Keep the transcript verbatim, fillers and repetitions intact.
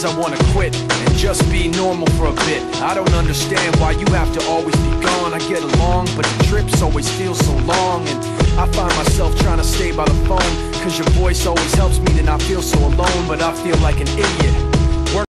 days I wanna quit and just be normal for a bit. I don't understand why you have to always be gone. I get along, but the trips always feel so long, and I find myself trying to stay by the phone, cause your voice always helps me to not feel so alone. But I feel like an idiot